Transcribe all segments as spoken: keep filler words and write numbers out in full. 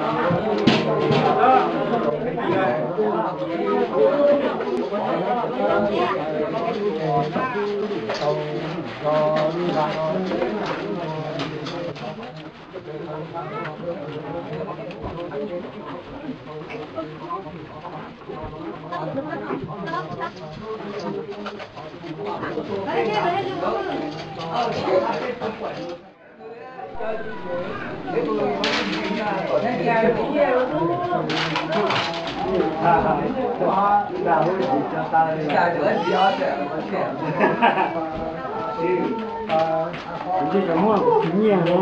这个么经验呢？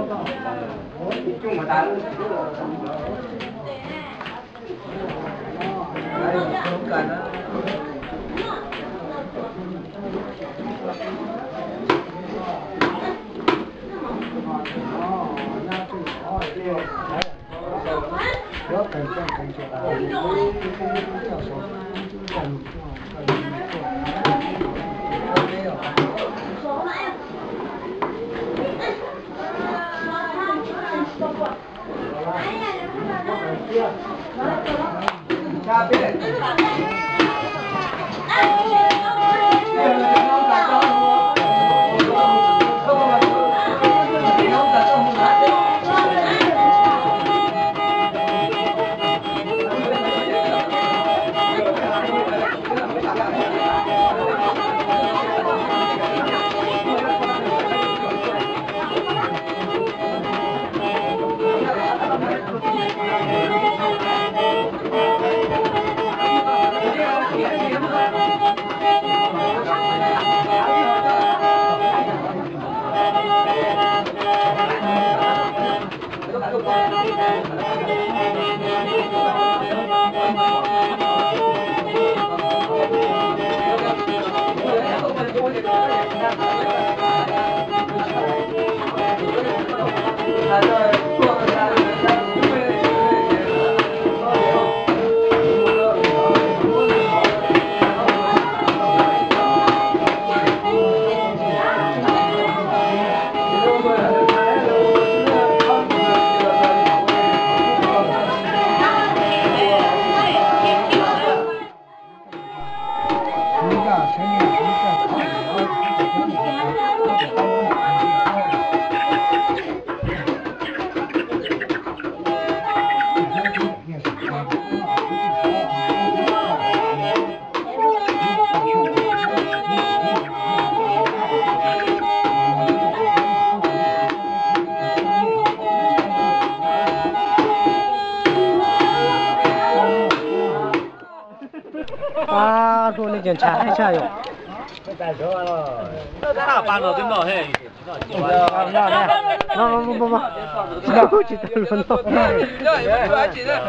啊，说那检查一下哟。 在车了，大半个跟到嘿， 那那那，不不不不，那我记得了喏。 那也不还记得。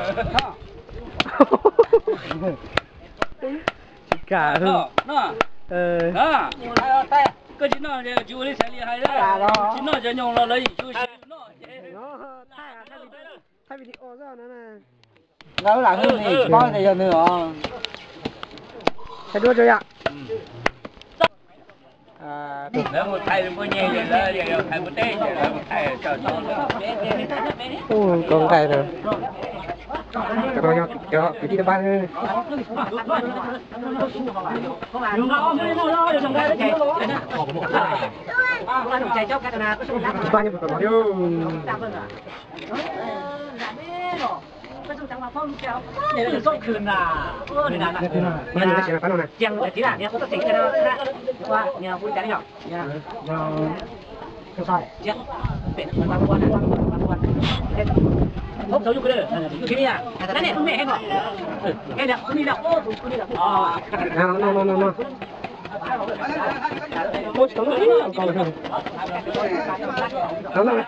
干了。 那呃。 啊，还要带。个今朝这酒的太厉害了，今朝这用了了一休息。 太比你哦这样呢。 那我哪个你帮的要没有啊？ 太多这样。 嗯。 啊， 那我太不年轻了，也要太不带劲了，我太叫叫了。 哦，公开的。这个要要比你的班。班就不搞了。 你那送คืนน่ะเออนี่น่ะนะมันนี่ก็เสียแล้วนะเจียงทีน่ะเนี่ยเขาต้องติดกันนะว่าเนี่ยพูดกันได้หรอเนี่ยเราก็ใช่เจียงเป็นบางวันนะบางวันพบเขาอยู่กันเลยอยู่ที่นี่อ่ะนั่นเนี่ยคุณแม่เห็นบ่เห็นเนี่ยคุณนี่แหละโอ้คุณนี่แหละอ๋อ no no no no no โอ้ยต้องเลยต้องเลยเอาเลย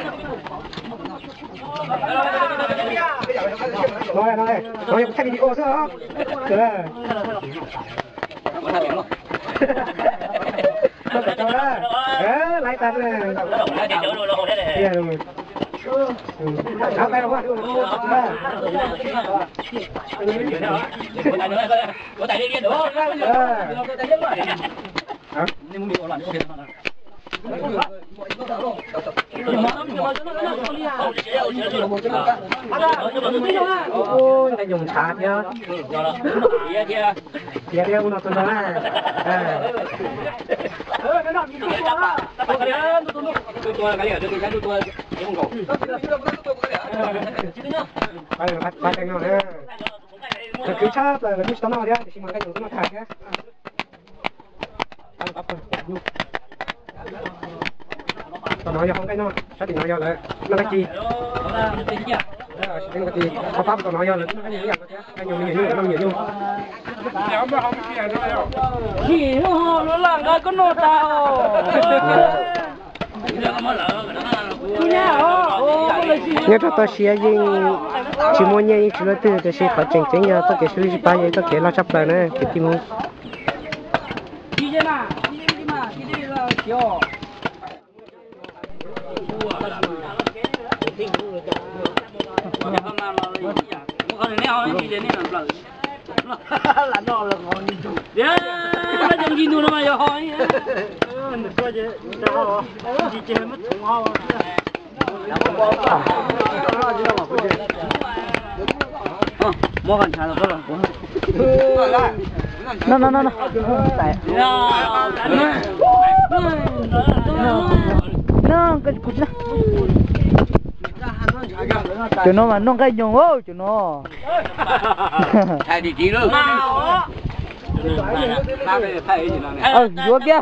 น้อยน้อยน้อยแค่วิดีโอซะเออเออไล่ตัดเลยเดี๋ยวดูเอาไปหรอวะ我带你练的哦， 好， 你们没有了，你 OK 了吗？ ô này dùng chả nhá kia kia uno tuần đó phải phải phải cái nào nữa cái cứ chát là cứ tao nói đi thì mà cái dùng cái nào thằng nhá tao nói không cái nó xác định nói là nó cái gì cái gì pháp pháp tao nói là nó cái gì vậy cái nhiều nhiều nhiều nhiều nhiều gì nó nó làm cái con nô tao nhớ cho tôi xia nhưng chỉ muốn nhớ chỉ nói từ từ xia phải chỉnh chỉnh nhớ tôi cái suy nghĩ bao nhiêu tôi kể lo chấp lại nữa cái gì muốn đi chứ mà đi đi mà đi đi là kiểu là nó là ngon như chung đấy nó chẳng gì nữa mà giờ hỏi nó coi chứ đó chỉ chơi mất thùng hoa mua con chả là có lòng cũng nó nó nó nó nó cái cút nó cho nó mà nó cái nhung ô cho nó thay địa chỉ luôn ờ vừa kia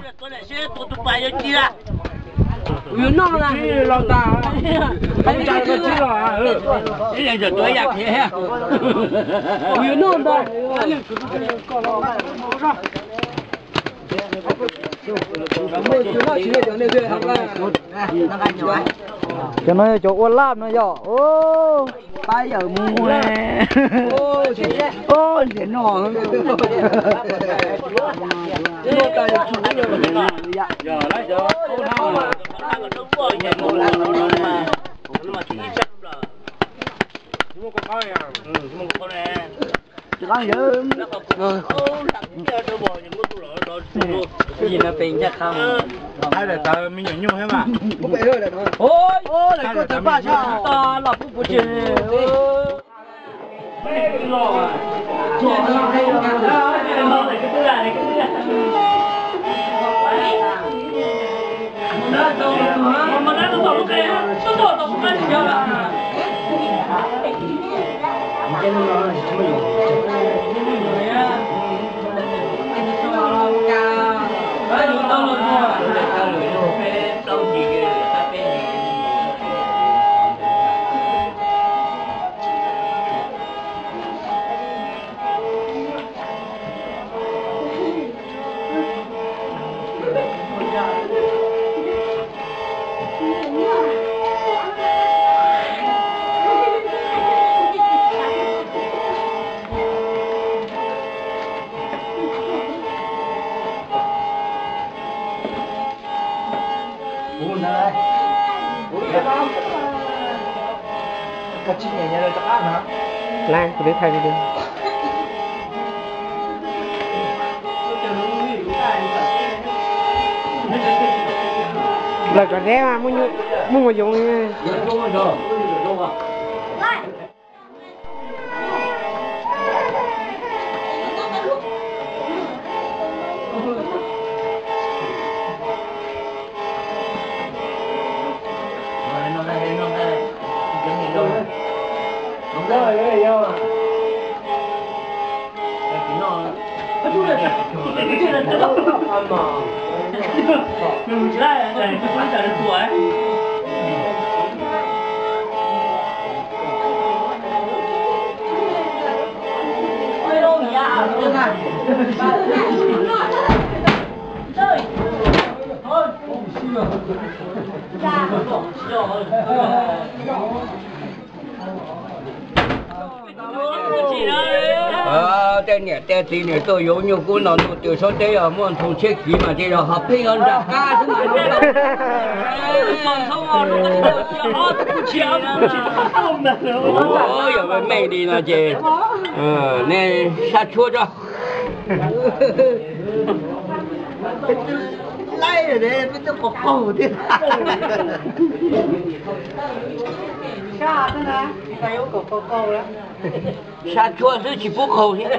Uyên nó là lo ta anh trai có chứ rồi cái này giờ tuổi giặc thế ha Uyên nó đó cho nó chỗ uốn lắm nó dọ ô bây giờ mua nè ô ô để nó giờ đấy giờ ô nào mà nó có nhà mua là nó mà nó mà chỉ chắc là mua con coi à ừ mua con nè Con dữ. Cái gì nó tiền chắc không? Hay là tao mình nhận nhung hết mà. Ôi, ôi lại có tớ ba sao? Ta là phụ phụ chế. Cái lò à. Chùa nó hay là cái lò này cái thứ này cái thứ này. Nó đâu mà mà nó đâu cái nó đâu đâu cái gì à. Cái nó nói là không có Lan, tôi biết thay đi đi. Là có rẻ mà muốn muốn mà dùng nha. Rồi, cái vô à. Mình chỉ là để cái quan trọng là tuổi. Ôi đâu nhỉ? Chơi. Thôi. Ra. Ờ, tên nhỉ, tên gì nhỉ, tôi yếu nhiều cô nó nụ tiểu số tế ở muôn thùng chết khí mà thì nó hợp thích hơn ra ca chứ mà ôi, giờ với mày đi là chị ờ, nè, sát chua cho lấy rồi đấy mới có cổ thế xa thế nào phải yêu cầu cô cô đó xa chua chứ chỉ bố khẩu thế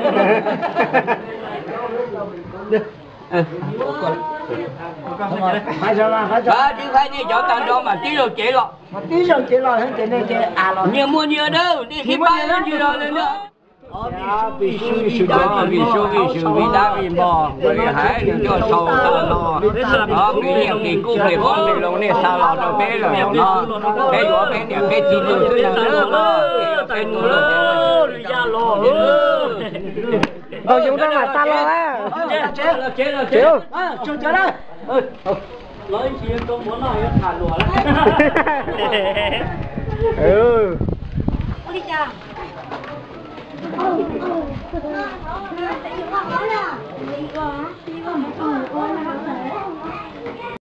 phải sao mà phải sao đó chứ phải đi chỗ tao đó mà tí rồi chế rồi mà tí rồi chị lo hết chị nên chị à lo nhiều mua nhiều đâu đi khi bay nó nhiều rồi lên nữa vì sư vì sư đó vì sư vì sư vì đá vì bò vì hải vì cho sầu ta lo đó vì nhiều thì cũng phải con thì lâu này sao lo cho bé rồi nó bé của bé nhiều bé chỉ được thứ là nó lo bé nó lo ra lo đâu chúng ta mà ta lo á chế là chế là chế à cho chế đó nói chuyện tôi muốn nói thả lúa đấy ừ đi chào. Tại vì họ nói là đi qua, đi qua mấy con con nó